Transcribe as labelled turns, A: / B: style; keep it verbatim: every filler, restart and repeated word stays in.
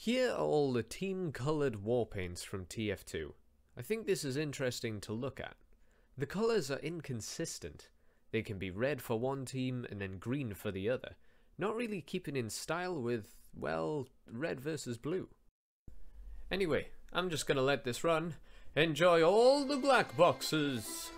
A: Here are all the team-coloured warpaints from T F two. I think this is interesting to look at. The colours are inconsistent. They can be red for one team and then green for the other, not really keeping in style with, well, red versus blue. Anyway, I'm just gonna let this run. Enjoy all the black boxes!